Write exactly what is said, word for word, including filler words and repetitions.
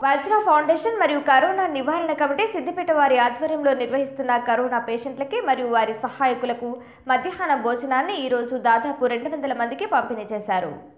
వజ్ర foundation మరియు corona నివారణ committee Siddipet వారి ఆధ్వర్యంలో నిర్వహిస్తున్న కరోనా పేషెంట్లకి మరియు వారి సహాయకులకు మధ్యాహ్న భోజనాన్ని ఈ రోజు దాదాపు రెండు వందల మందికి పంపిణీ చేశారు.